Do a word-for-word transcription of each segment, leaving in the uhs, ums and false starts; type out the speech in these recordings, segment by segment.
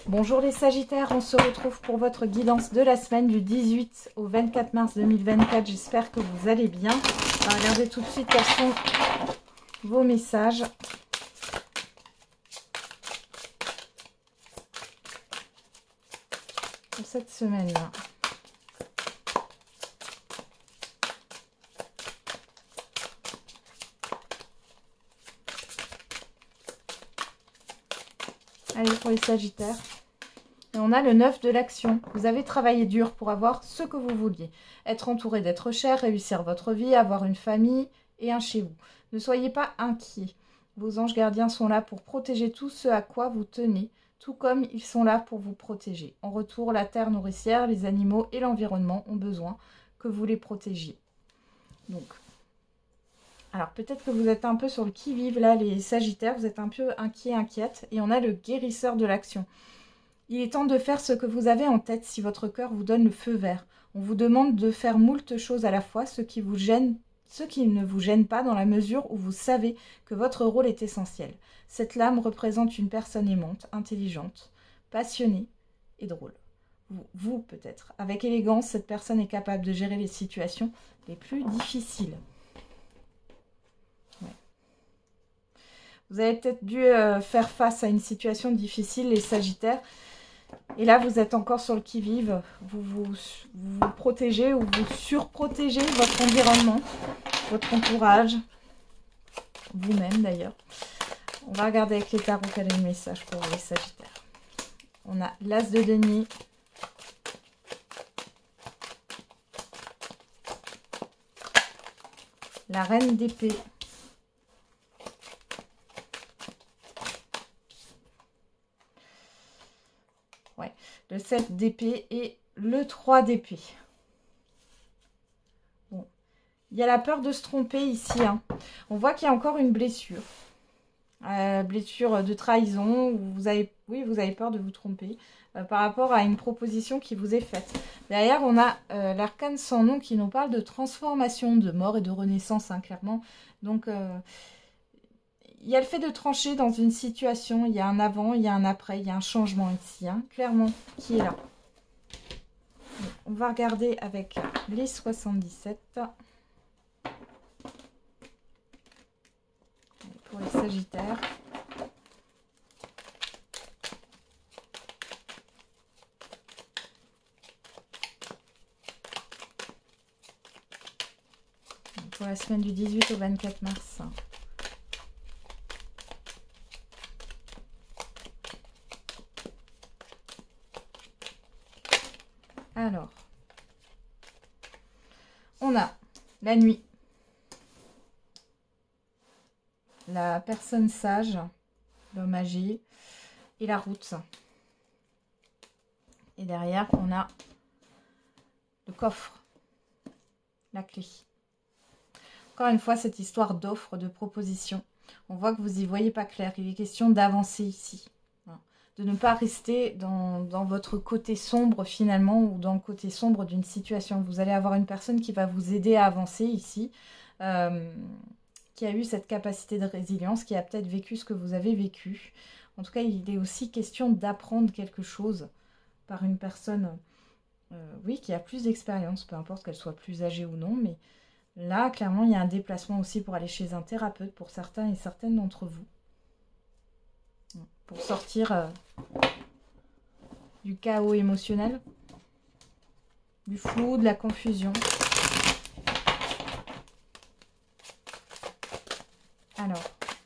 Bonjour les Sagittaires, on se retrouve pour votre guidance de la semaine du dix-huit au vingt-quatre mars deux mille vingt-quatre. J'espère que vous allez bien. On va regarder tout de suite quels sont vos messages. Pour cette semaine-là. Allez, pour les Sagittaires. Et on a le neuf de l'action. Vous avez travaillé dur pour avoir ce que vous vouliez. Être entouré d'êtres chers, réussir votre vie, avoir une famille et un chez vous. Ne soyez pas inquiets. Vos anges gardiens sont là pour protéger tout ce à quoi vous tenez, tout comme ils sont là pour vous protéger. En retour, la terre nourricière, les animaux et l'environnement ont besoin que vous les protégiez. Donc, alors peut-être que vous êtes un peu sur le qui-vive là, les Sagittaires, vous êtes un peu inquiets, inquiètes. Et on a le guérisseur de l'action. Il est temps de faire ce que vous avez en tête si votre cœur vous donne le feu vert. On vous demande de faire moult choses à la fois, ce qui vous gêne, ce qui ne vous gêne pas dans la mesure où vous savez que votre rôle est essentiel. Cette lame représente une personne aimante, intelligente, passionnée et drôle. Vous, vous peut-être. Avec élégance, cette personne est capable de gérer les situations les plus difficiles. Ouais. Vous avez peut-être dû euh, faire face à une situation difficile, les Sagittaires. Et là, vous êtes encore sur le qui-vive. Vous vous, vous vous protégez ou vous surprotégez votre environnement, votre entourage, vous-même d'ailleurs. On va regarder avec les tarots quel est le message pour les Sagittaires. On a l'As de denier. La Reine d'épée. Ouais, le sept d'épée et le trois d'épée. Bon, il y a la peur de se tromper ici. Hein. On voit qu'il y a encore une blessure. Euh, blessure de trahison. Où vous avez, oui, vous avez peur de vous tromper euh, par rapport à une proposition qui vous est faite. Derrière, on a euh, l'arcane sans nom qui nous parle de transformation, de mort et de renaissance, hein, clairement. Donc, euh, il y a le fait de trancher dans une situation. Il y a un avant, il y a un après, il y a un changement ici, hein, clairement, qui est là. Donc, on va regarder avec les soixante-dix-sept. Pour les Sagittaires. Pour la semaine du dix-huit au vingt-quatre mars. Alors, on a la nuit, la personne sage, l'homme âgé et la route. Et derrière, on a le coffre, la clé. Encore une fois, cette histoire d'offre, de proposition. On voit que vous n'y voyez pas clair. Il est question d'avancer ici. De ne pas rester dans, dans votre côté sombre finalement ou dans le côté sombre d'une situation. Vous allez avoir une personne qui va vous aider à avancer ici, euh, qui a eu cette capacité de résilience, qui a peut-être vécu ce que vous avez vécu. En tout cas, il est aussi question d'apprendre quelque chose par une personne, euh, oui, qui a plus d'expérience, peu importe qu'elle soit plus âgée ou non, mais là, clairement, il y a un déplacement aussi pour aller chez un thérapeute pour certains et certaines d'entre vous. Pour sortir euh, du chaos émotionnel, du flou, de la confusion. Alors,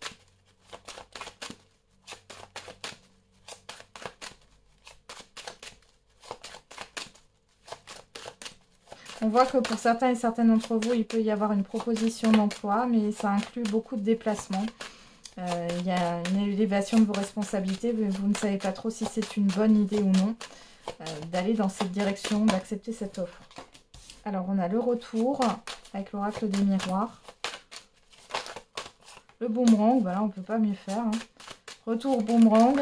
on voit que pour certains et certaines d'entre vous, il peut y avoir une proposition d'emploi, mais ça inclut beaucoup de déplacements. Euh, il y a une élévation de vos responsabilités, mais vous ne savez pas trop si c'est une bonne idée ou non euh, d'aller dans cette direction, d'accepter cette offre. Alors, on a le retour avec l'oracle des miroirs. Le boomerang, voilà, on ne peut pas mieux faire. Hein. Retour boomerang.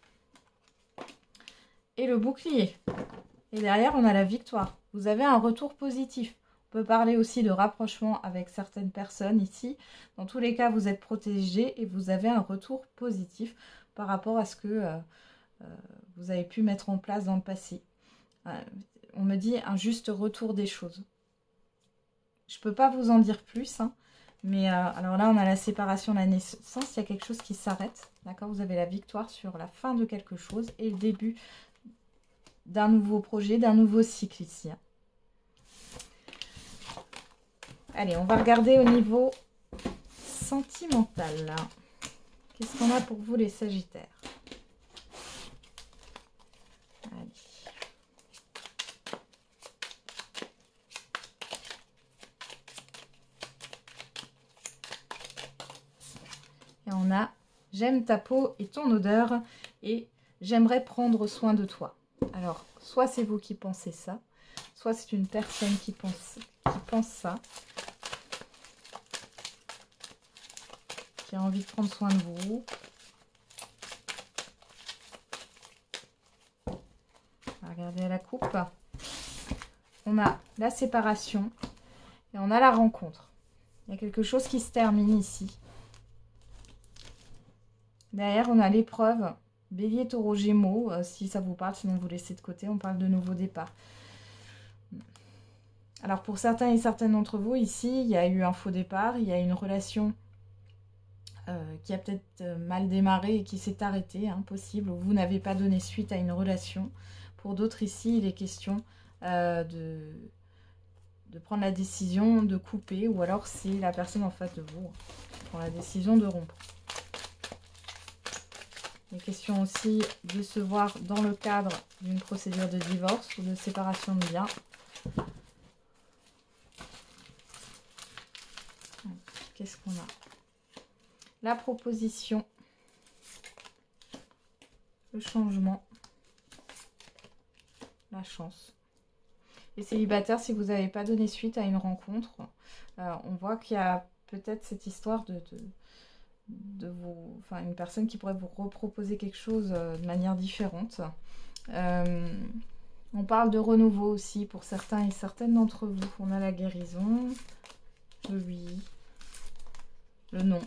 Et le bouclier. Et derrière, on a la victoire. Vous avez un retour positif. On peut parler aussi de rapprochement avec certaines personnes ici. Dans tous les cas, vous êtes protégé et vous avez un retour positif par rapport à ce que euh, euh, vous avez pu mettre en place dans le passé. Euh, on me dit un juste retour des choses. Je ne peux pas vous en dire plus, hein, mais euh, alors là, on a la séparation, la naissance, il y a quelque chose qui s'arrête. D'accord, vous avez la victoire sur la fin de quelque chose et le début d'un nouveau projet, d'un nouveau cycle ici. Hein. Allez, on va regarder au niveau sentimental. Qu'est-ce qu'on a pour vous les Sagittaires? Allez. Et on a « J'aime ta peau et ton odeur » et « J'aimerais prendre soin de toi ». Alors, soit c'est vous qui pensez ça, soit c'est une personne qui pense, qui pense ça, qui a envie de prendre soin de vous. On va regarder à la coupe. On a la séparation et on a la rencontre. Il y a quelque chose qui se termine ici. Derrière, on a l'épreuve. Bélier, taureau, gémeaux, euh, si ça vous parle, sinon vous laissez de côté, on parle de nouveau départ. Alors pour certains et certaines d'entre vous, ici, il y a eu un faux départ, il y a une relation euh, qui a peut-être mal démarré et qui s'est arrêtée, hein, possible, ou vous n'avez pas donné suite à une relation. Pour d'autres ici, il est question euh, de, de prendre la décision de couper, ou alors c'est la personne en face de vous qui prend la décision de rompre. Il est question aussi de se voir dans le cadre d'une procédure de divorce ou de séparation de biens. Qu'est-ce qu'on a? La proposition, le changement, la chance. Les célibataires, si vous n'avez pas donné suite à une rencontre, euh, on voit qu'il y a peut-être cette histoire de... de de vous, enfin une personne qui pourrait vous reproposer quelque chose euh, de manière différente. Euh, on parle de renouveau aussi pour certains et certaines d'entre vous. On a la guérison, le oui, le non.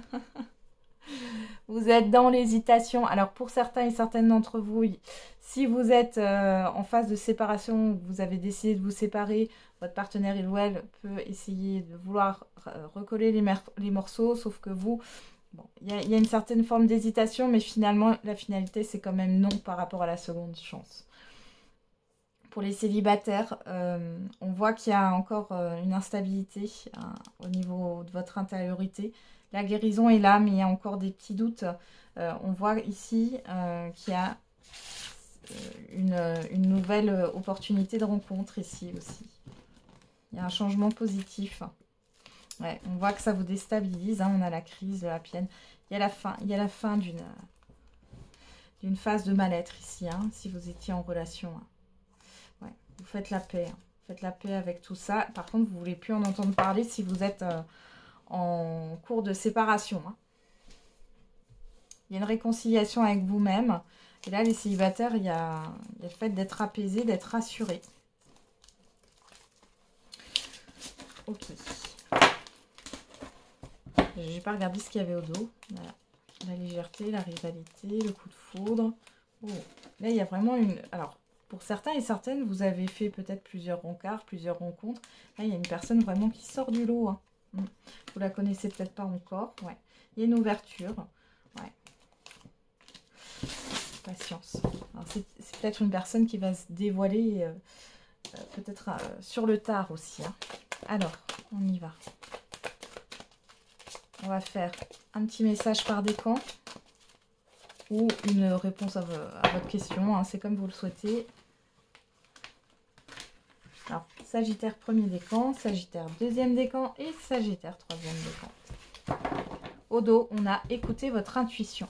Vous êtes dans l'hésitation. Alors pour certains et certaines d'entre vous, si vous êtes euh, en phase de séparation, vous avez décidé de vous séparer, votre partenaire il ou elle peut essayer de vouloir recoller les, les morceaux, sauf que vous, bon, il y, y a une certaine forme d'hésitation, mais finalement la finalité c'est quand même non par rapport à la seconde chance. Pour les célibataires, euh, on voit qu'il y a encore euh, une instabilité hein, au niveau de votre intériorité. La guérison est là, mais il y a encore des petits doutes. Euh, on voit ici euh, qu'il y a une, une nouvelle opportunité de rencontre ici aussi. Il y a un changement positif. Ouais, on voit que ça vous déstabilise. Hein, on a la crise, la pienne. Il y a la fin, il y a la fin d'une d'une phase de mal-être ici, hein, si vous étiez en relation. Hein. Ouais, vous faites la paix. Hein. Vous faites la paix avec tout ça. Par contre, vous ne voulez plus en entendre parler si vous êtes... Euh, en cours de séparation. Hein. Il y a une réconciliation avec vous-même. Et là, les célibataires, il y a, il y a le fait d'être apaisé, d'être rassuré. Ok. J'ai pas regardé ce qu'il y avait au dos. Voilà. La légèreté, la rivalité, le coup de foudre. Oh. Là, il y a vraiment une... Alors, pour certains et certaines, vous avez fait peut-être plusieurs rencarts, plusieurs rencontres. Là, il y a une personne vraiment qui sort du lot. Hein. Vous la connaissez peut-être pas encore. Ouais. Il y a une ouverture. Ouais. Patience. C'est peut-être une personne qui va se dévoiler euh, euh, peut-être euh, sur le tard aussi. Hein. Alors, on y va. On va faire un petit message par décan ou une réponse à, à votre question. Hein. C'est comme vous le souhaitez. Alors, Sagittaire premier décan, Sagittaire deuxième décan et Sagittaire troisième décan. Au dos, on a écouté votre intuition.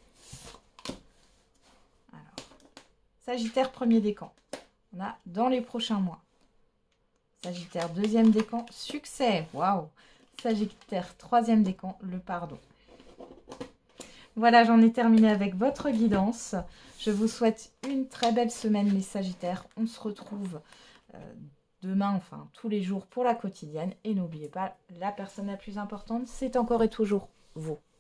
Alors, Sagittaire premier décan, on a dans les prochains mois. Sagittaire deuxième décan, succès, waouh. Sagittaire troisième décan, le pardon. Voilà, j'en ai terminé avec votre guidance. Je vous souhaite une très belle semaine les Sagittaires. On se retrouve euh, demain, enfin tous les jours pour la quotidienne. Et n'oubliez pas, la personne la plus importante, c'est encore et toujours vous.